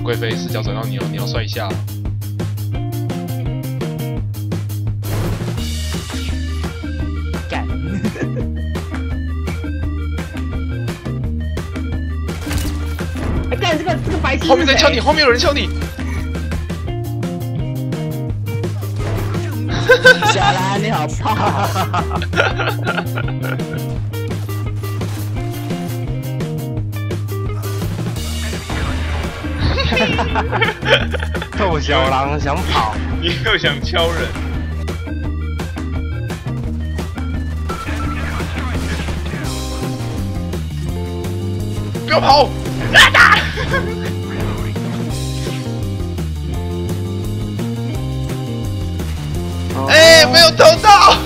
贵妃视角转到你哦，你要摔一下。 干！哎干这个白痴！ 后面在敲你，后面有人敲你。 小兰你好胖。 臭小狼想跑， 你又想敲人？不要跑！打！哎，没有偷到。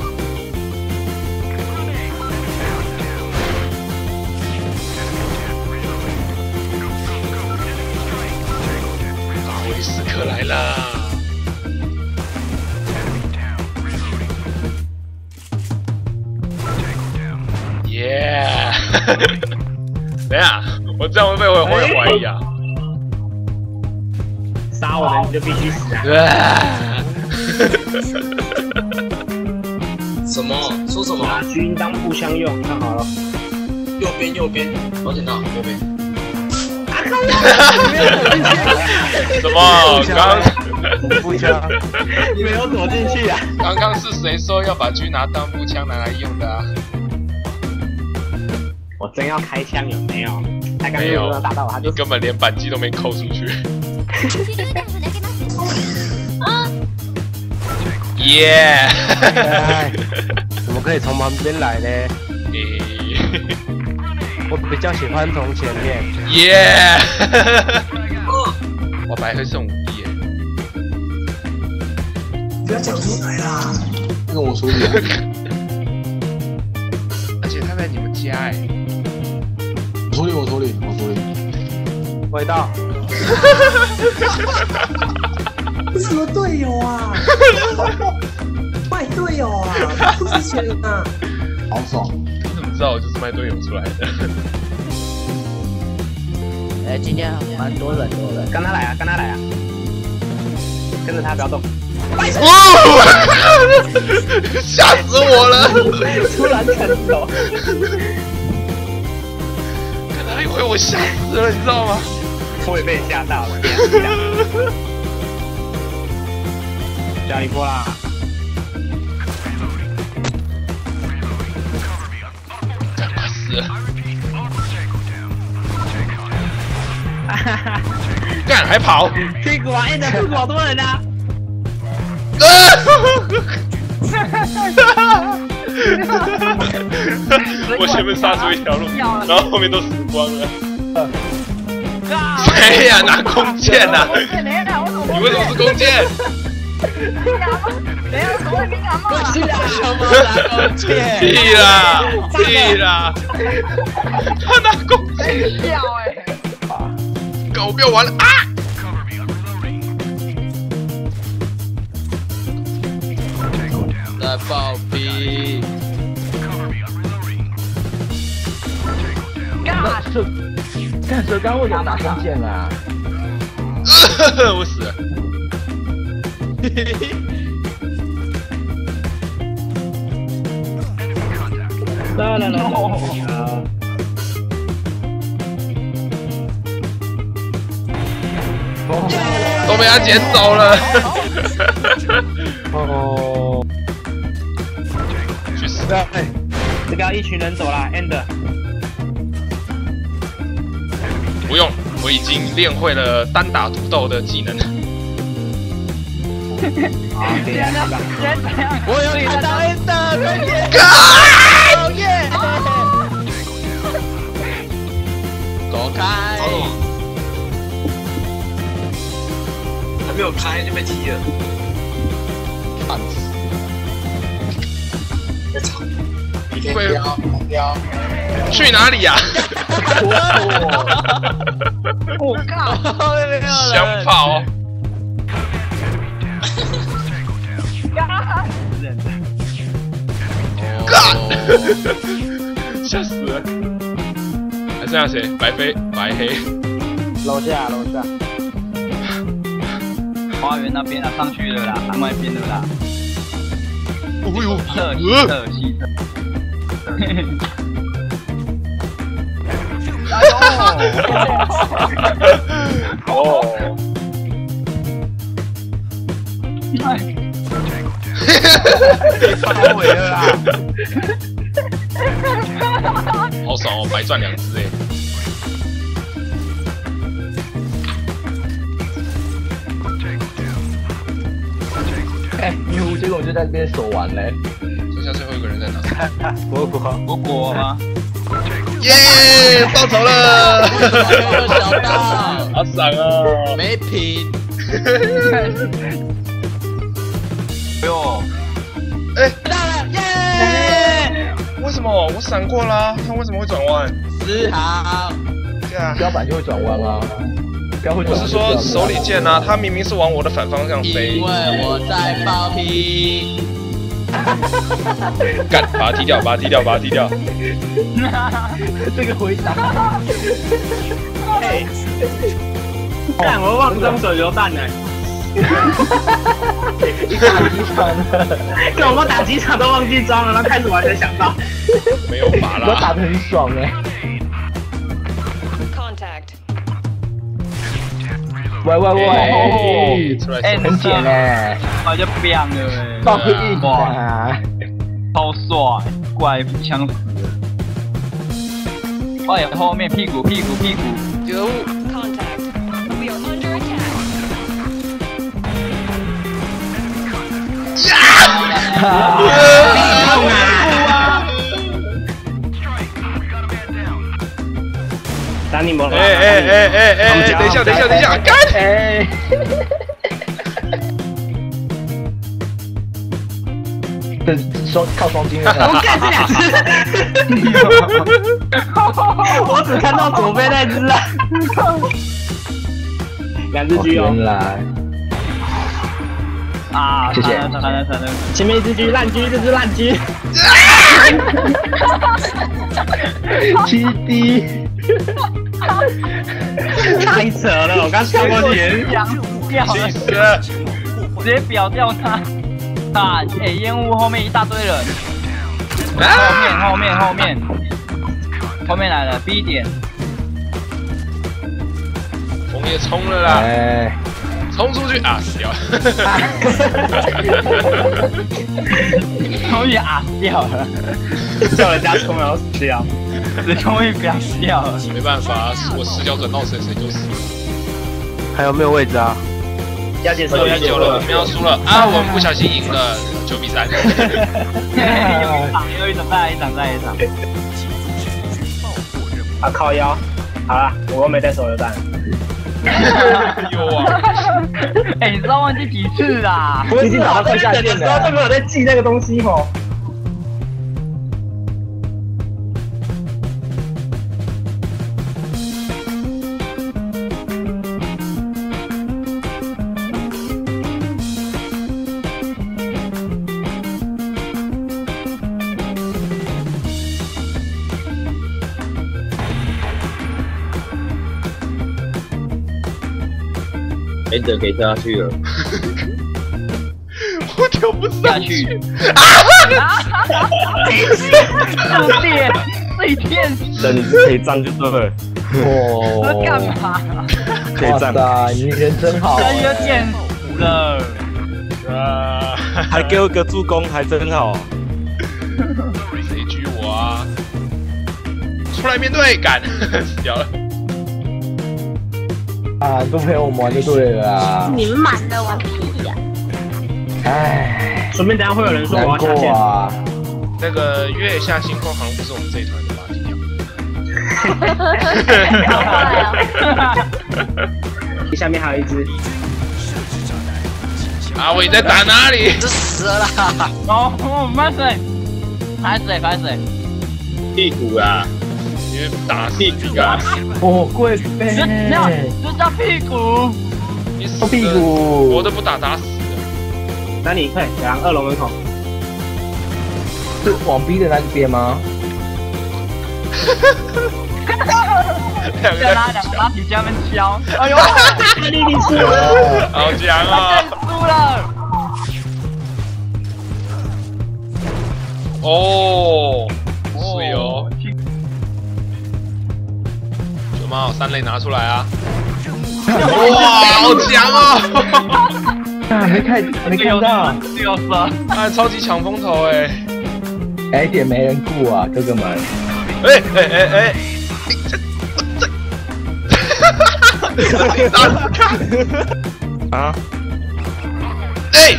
时刻来了！耶！等一下，我这样会被我会怀疑啊！ 杀我的你就必须死啊！ 什么？说什么？ 拿军当步枪用，看好了。 右边，保险套右边。 什么？刚步枪， 没有躲进去啊！ 刚刚是谁说要把狙拿当步枪拿来用的啊？ 我真要开枪有没有？他刚没有打到我，他就根本连扳机都没扣出去。耶！ 怎么可以从旁边来呢？我比较喜欢从前面。 耶！我白黑剩5滴耶！ 不要讲出来啦！那个我处理。 而且他在你们家哎！ 我处理。 味道。 什么队友啊？卖队友啊！不值钱啊！好爽！ 你怎么知道我就是卖队友出来的？ 哎，今天蛮多人，跟他来啊！跟着他不要动。 吓死我了！ 突然砍头， 看他一回我吓死了，你知道吗？ 我也被吓到了。加一波啦！ 快死了！干还跑！ 屁股啊！的屁股好多人啊！ 我前面杀出一条路，然后后面都死光了。谁呀？拿弓箭呐！你为什么是弓箭？屁啦！他拿弓箭掉狗不要玩了啊！在暴毙！ 干蛇刚为什么拿弓箭啊？ 我死了！ 来， 都被他捡走了。 哦， 去死！ 这个一群人走啦 ，end。 不用，我已经练会了单打独斗的技能。 我有你的答案的， 走开！ 还没有开就被踢了。 烦死！ 在吵。标。 去哪里呀？ 我靠！ 想跑！干！吓死了！还剩下谁？白飞、白黑。 楼下。 花园那边啊，上去了啦，另外一边的啦。 哦呦， 西侧。 哦， 超尾了啦！ 好爽哦，白赚2只哎，迷糊，结果我就在这边守完嘞。 剩下最后一个人在哪？ 果吗？ 耶，报仇了！ 小道， 好爽哦！ 没品。 哎呦， 哎， 到了，耶！ 为什么我闪过啦？他为什么会转弯？ 4号， 对啊， 标板就会转弯啊。 我是说手里剑啊，他明明是往我的反方向飞。 因为我在爆皮。 干，把它踢掉，把它踢掉，把它踢掉。 这个回答。 哎，干，我忘装手榴弹了。 打机场了， 跟我们打几场都忘记装了，然后开始玩才想到。 没有拔啦。 我打得很爽哎。喂， 出来， 很简哎， 我就变了哎， 爆硬啊！ 超帅，怪枪死了。哎呀，后面屁股 95。 痛啊！打你们了！ 哎，等一下，干！ 哎，这靠双金了。 我干这2只，我只看到左边那只了。2只狙哦。 原来。 啊！ 谢谢。 前面1只狙烂狙，这只烂狙。 7D。 太扯了！我刚跳过去， 掉了， 气死了！ 直接表掉他。啊！哎，烟雾后面一大堆人。后面来了 B 点。 红叶冲了啦！ 哎， 冲出去啊！死掉了。 终于啊掉了， 叫人家冲然后死掉， 终于表掉了。 没办法，我视角转到谁就死了。 还有没有位置啊？ 要结束 2比9了，我们要输了啊！我们不小心赢了9比3。 又一场，再一场。 啊靠腰！好了，我又没带手榴弹。 有啊！ 哎，你知道忘记几次啦？ 我已经打到快下线了，都没有在记那个东西吼。 忍者可以跳下去了。 我跳不上去。 触电，最天使。 忍者可以站就对了。 这干嘛？ 可以站。 哇塞，你人真好。 真有点死了。 啊！ 还给我个助攻，还真好。 谁狙我啊？出来面对，干死掉了。 啊，不陪我们玩就对了啊！ 你们满的玩屁呀！ 唉， 顺便等下会有人说我难要下线。 过啊！ 那个月下星空好像不是我们这一团的吧？ 下面还有一只。 阿伟在打哪里？ 这死了啦！ 哦，慢水，排水。 屁股啊！ 因为打屁股啊！ 哦，贵妃， 这叫屁股。 你死屁股， 我都不打死了。 那你快2楼门口。 是往 B 的那边吗？ 两个再拉两个拉皮下面敲，哎呦， 你输了， 好强他哦！ 输了。 哦，水哦！九猫三垒拿出来啊！哇，好强哦！ 啊，没看到， 这个杀， 啊，超级抢风头哎！ 哎，点没人顾啊，哥哥们。 哎！ 啊？ 哎！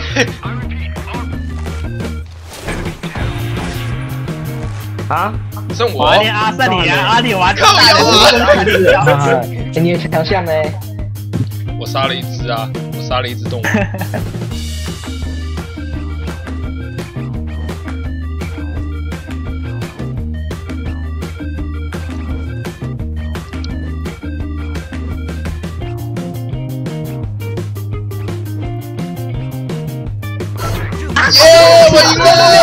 啊？ 剩我阿弟阿三你啊，阿弟玩靠腰啊！ 哈哈，你的强项呢？ 我杀了一只啊！我杀了一只动物。耶！我赢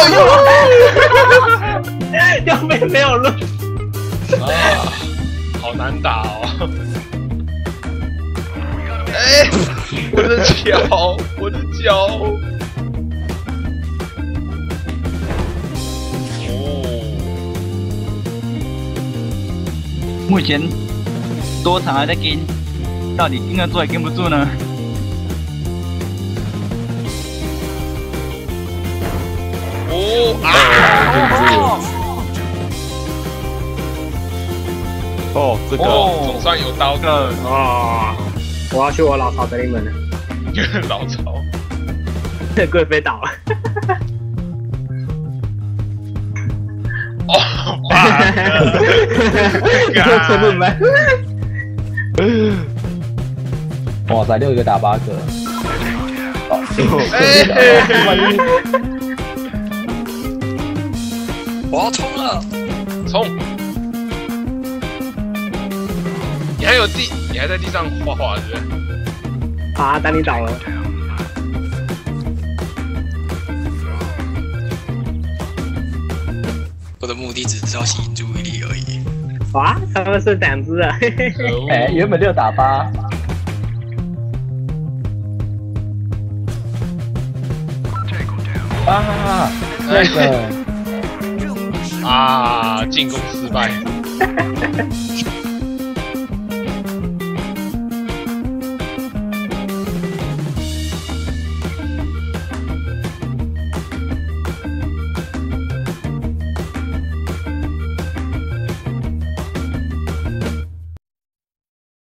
了！ 又没有录， 啊，好难打哦！哎，我的脚，我的脚！哦， 目前多场还在跟，到底跟得住还跟不住呢？ 哦啊！ 哦，这个总算有刀的哦，我要去我老巢等你们了， 老巢。 贵妃岛了， 哦，妈的！ 成本吗？哇塞，6个打8个。 我要冲了！ 冲！你还在地上画画是不是？ 啊，等你倒了。 我的目的只是要吸引注意力而已。 哇，他们是2只啊！ 哎，原本6打8。啊，那个啊，进攻失败。